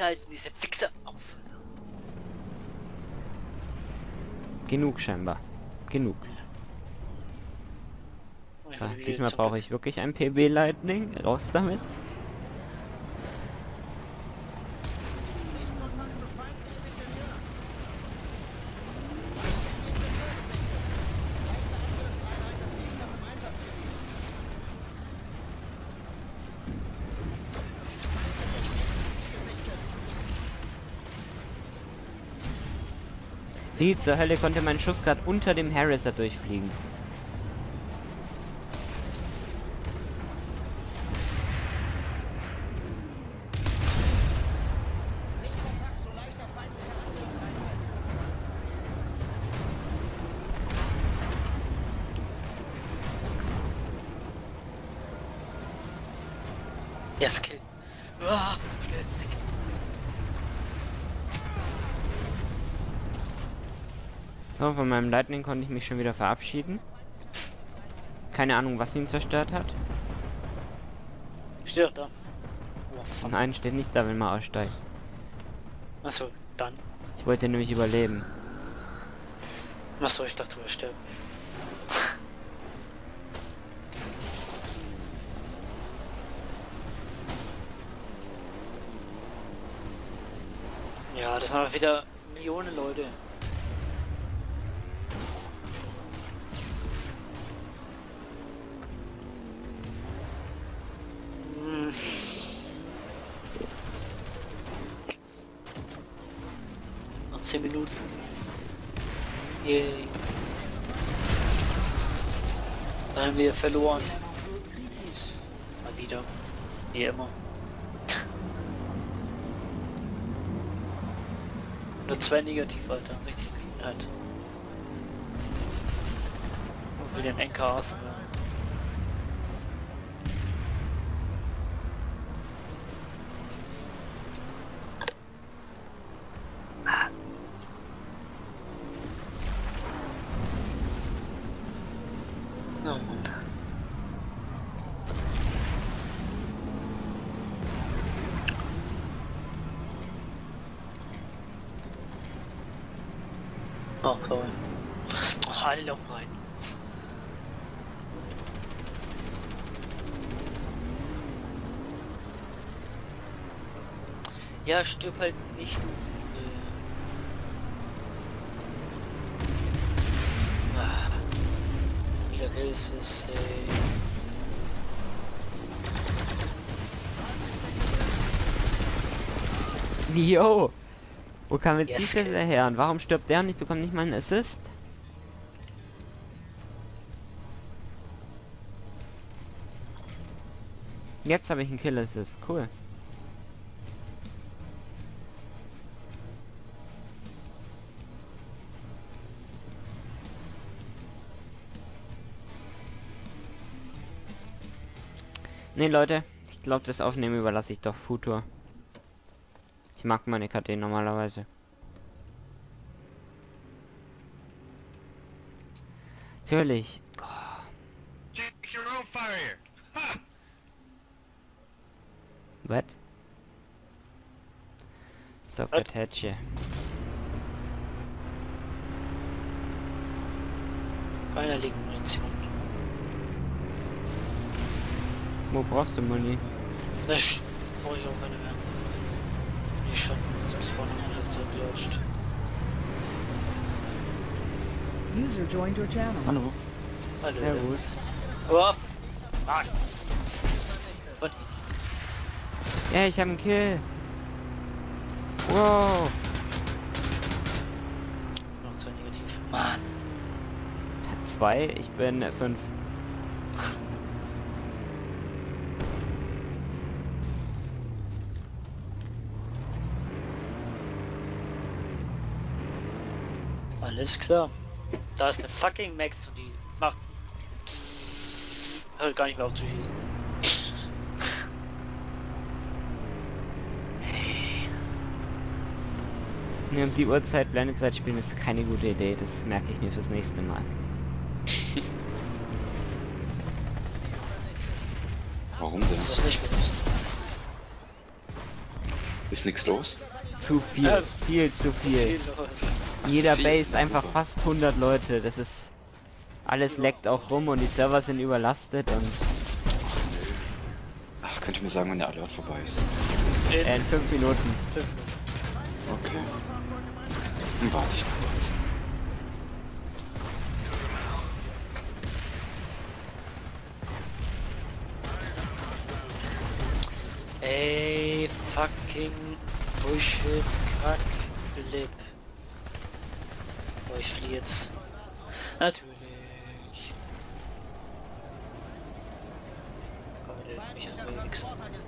schalten diese Fixer aus. Genug scheinbar. Genug. Oh, ich So, will wieder diesmal zurück. brauche ich wirklich ein PB Lightning. Raus damit. Wie zur Hölle konnte mein Schuss gerade unter dem Harriser durchfliegen? Ja, Skill. Ah, schnell weg. So, von meinem Lightning konnte ich mich schon wieder verabschieden. Keine Ahnung, was ihn zerstört hat. Steht doch da. Oh, fuck. Nein, steht nicht da, wenn man aussteigt. Achso, dann. Ich wollte nämlich überleben. Achso, ich dachte, wir sterben. Ja, das haben wieder Millionen Leute. Hm. Noch 10 Minuten. Yay. Dann haben wir verloren. Mal wieder. Wie immer. Nur 2 negativ, Alter. Richtig halt. Und wir den NKs. Oh Mann. Oh, cool. Oh, hallo rein. Ja, stirb halt nicht, du. Wieder Kills ist, Yo! Wo kam jetzt Yes, dieser Kill. her? Und warum stirbt der und ich bekomme nicht mal einen Assist? Jetzt habe ich einen Kill Assist. Cool. Nee, Leute. Ich glaube, das Aufnehmen überlasse ich doch Futur. Ich mag meine KT normalerweise. Natürlich. Take your own fire. Ha! What? Socket Hedge. Keiner liegen Munition. Wo brauchst du Muni? Das brauche ich auch keine mehr. Die schon, sonst vorne alles zurückgelutscht. User joined your channel. Hallo. Hallo. Servus. Oh, Mann. Und Ja, ich habe einen Kill. Wow. noch 2 negativ. Mann. 2, ich bin 5. Alles klar. Da ist eine fucking Max und die macht. Hört gar nicht mehr auf zu schießen. Nee, um die Uhrzeit Blendezeit spielen ist keine gute Idee. Das merke ich mir fürs nächste Mal. Warum denn? Hast du das nicht gewusst? Ist nichts los? Zu viel, viel zu viel. Viel los. Jeder viel, Base einfach super. fast 100 Leute. Das ist... Alles leckt auch rum und die Server sind überlastet und... Ach, könnt ihr mir sagen, wann der Alert vorbei ist? in 5 Minuten. Okay. Dann warte ich kurz. Ey, fucking Bullshit, Kack, Blip. Oh, ich flieh jetzt. Natürlich. Komm, mich an nix.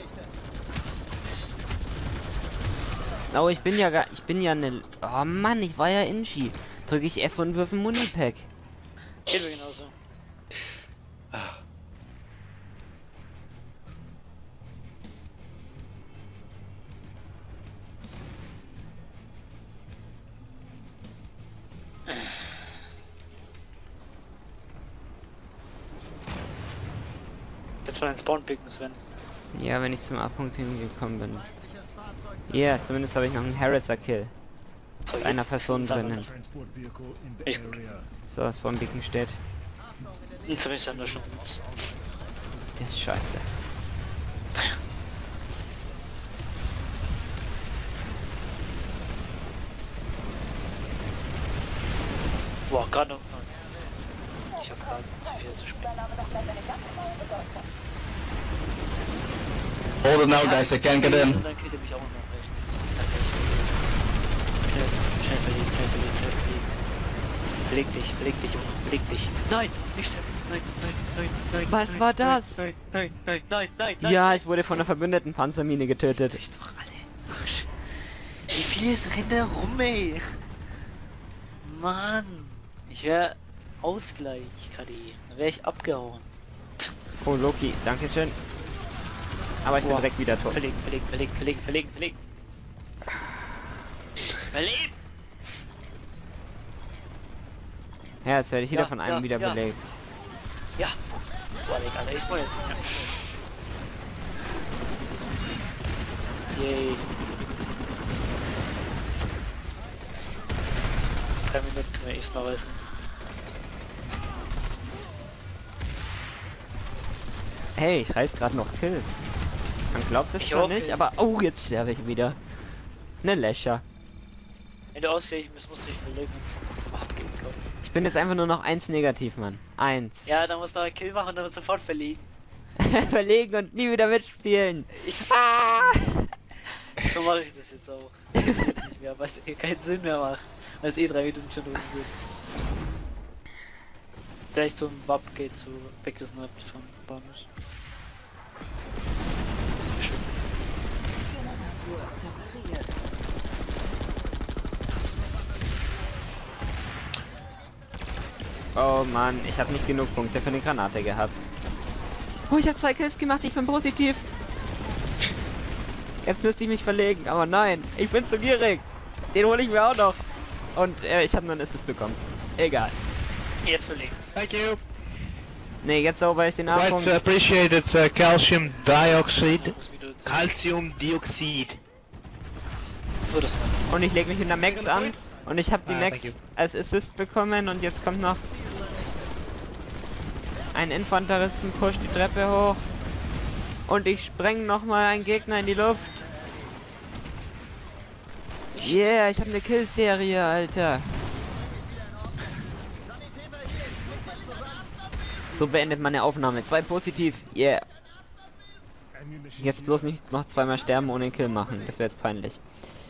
Oh, ich bin ja ne... Oh Mann, ich war ja Inchi. Drücke ich F und wirf ein Munipack. Geht mir genauso. Jetzt mal den Spawn-Picken, Sven. Ja, wenn ich zum A-Punkt hingekommen bin. Ja, yeah, zumindest habe ich noch einen Harrisser-Kill. So, Einer jetzt Person sammeln. drinnen. Transport vehicle in the Ich- area. So, Spawn-Beacon steht. Jetzt habe ich dann da schon mit. Das ist scheiße. Boah, gerade noch. Ich habe gerade zu viel zu spielen. Hold it now, guys. I can't get in. Und dann killt er mich auch noch. Ey. Schnell verlegen, schnell verlegen, schnell verlegen. Verleg dich, Junge, verleg dich. Nein, nicht schnell. Nein, nein, nein, nein. Was nein, war das? Nein, nein, nein, nein, nein, nein. Ja, ich wurde von der verbündeten Panzermine getötet. Ich doch alle. Arsch. Wie viel rennt da rum, ey? Mann. Ich wär Ausgleich, KD. Dann wär ich abgehauen. Oh, Loki, dankeschön. Aber ich bin Boah. direkt wieder tot. Verlegen. Verlegen. Ja, jetzt werde ich wieder Ja, von einem ja, wieder ja. belegt. Ja. Boah, Digga, Alter, ich wollte jetzt. Yay. 3 Minuten können wir erst mal reißen. Hey, ich reiß gerade noch Kills. Man glaubt es Ich zwar auch nicht, nicht. aber... Oh, jetzt sterbe ich wieder. Ne Lächer. Wenn du ausgleichen bist, musst du dich verlegen und zum Abgeben kommen. Ich bin jetzt einfach nur noch 1 negativ, Mann. 1. Ja, dann musst du noch einen Kill machen und dann sofort verlegen. Verlegen und nie wieder mitspielen. So mache ich das jetzt auch. Ich will jetzt nicht mehr, weil es eh keinen Sinn mehr macht. Weil es eh 3 Minuten schon rum sind. Gleich zum WAP geht zu weggesnappt von Banus. Schön. Oh Mann, ich habe nicht genug Punkte für eine Granate gehabt. Oh, ich habe 2 Kills gemacht, ich bin positiv. Jetzt müsste ich mich verlegen, aber nein, ich bin zu gierig. Den hole ich mir auch noch. Und ich habe nur einen Assist bekommen. Egal. Jetzt verlegen. Thank you. Nee, jetzt sauber ist den Quite A-Punkt. appreciated, calcium dioxide. Muss wieder zu. Calciumdioxid. So, das war. Und ich lege mich in der Max an. Und ich habe die Ah, Max thank you. als Assist bekommen. Und jetzt kommt noch ein Infanteristen-Push die Treppe hoch. Und ich spreng nochmal einen Gegner in die Luft. Yeah, ich habe eine Kill-Serie, Alter. So beendet man eine Aufnahme. 2 positiv. Yeah. Ammunition Jetzt bloß nicht noch zweimal sterben ohne Kill machen. Das wäre jetzt peinlich.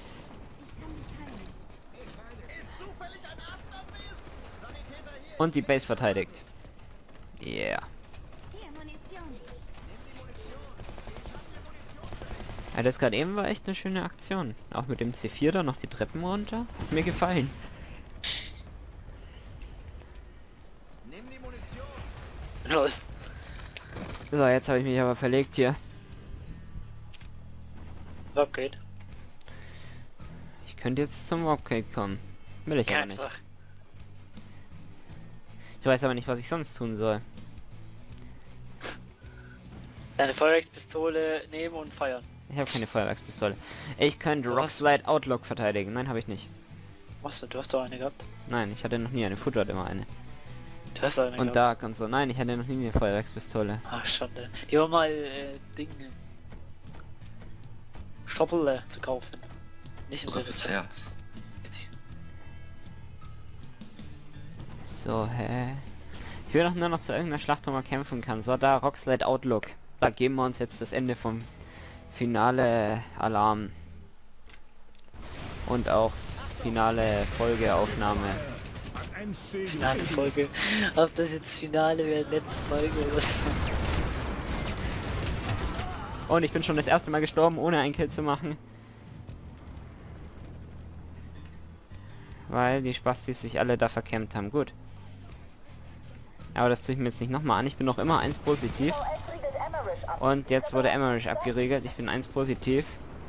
Und die Base verteidigt. Yeah. Ja, das gerade eben war echt eine schöne Aktion. Auch mit dem C4 da noch die Treppen runter. Hat mir gefallen. Los. So, jetzt habe ich mich aber verlegt hier. WAP geht. Ich könnte jetzt zum Wobcake kommen. Will ich aber Kein nicht. Sache. Ich weiß aber nicht, was ich sonst tun soll. Deine Feuerwerkspistole nehmen und feiern. Ich habe keine Feuerwerkspistole. Ich könnte Du hast- Rockslide Outlook verteidigen. Nein, habe ich nicht. Was, du hast doch eine gehabt. Nein, ich hatte noch nie eine. Futur hat immer eine. Du hast eine Und gehabt. da kannst du... Nein, ich hatte noch nie eine Feuerwerkspistole. Ach, Schande. Die war mal, Dinge. Stoppel zu kaufen. Nicht im Oder Sinne fürs des Herz. So, hä? Ich will doch nur noch zu irgendeiner Schlacht, wo man kämpfen kann. So, da Rockslide Outlook. Da geben wir uns jetzt das Ende vom Finale Alarm. Und auch finale Folgeaufnahme. Ein Segen. Finale Folge. Ob das jetzt Finale wäre, letzte Folge oder so. Und ich bin schon das erste Mal gestorben, ohne einen Kill zu machen. Weil die Spastis sich alle da verkämmt haben. Gut. Aber das tue ich mir jetzt nicht nochmal an. Ich bin noch immer 1 positiv. Und jetzt wurde Emmerich abgeregelt. Ich bin 1 positiv.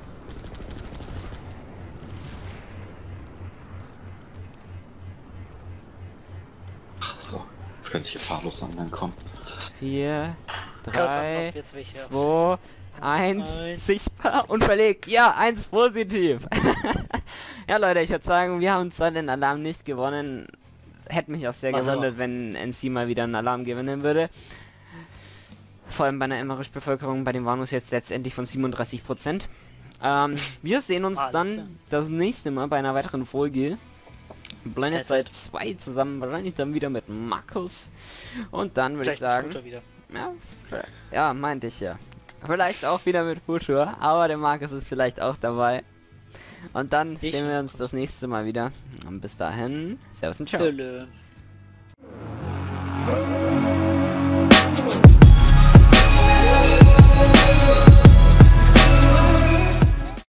So, jetzt könnte ich gefahrlos online kommen. 4, Gott, 3, ob jetzt welche. 2, 1, Eins. sichtbar und verlegt. Ja, 1 positiv. Ja, Leute, ich würde sagen, wir haben zwar den Alarm nicht gewonnen. Hätte mich auch sehr Was gewundert, aber? wenn NC mal wieder einen Alarm gewinnen würde. Vor allem bei einer Emmerisch-Bevölkerung, bei dem waren wir jetzt letztendlich von 37%. Wir sehen uns Alles dann klar. das nächste Mal bei einer weiteren Folge. Blinded Side 2 zusammen, wahrscheinlich dann wieder mit Markus. Und dann würde ich Vielleicht sagen... Futur wieder. Ja, meinte ich ja. Vielleicht auch wieder mit Futur, aber der Markus ist vielleicht auch dabei. Und dann Ich sehen wir und uns Markus. das nächste Mal wieder. Und bis dahin, Servus und Ciao. Tschüss.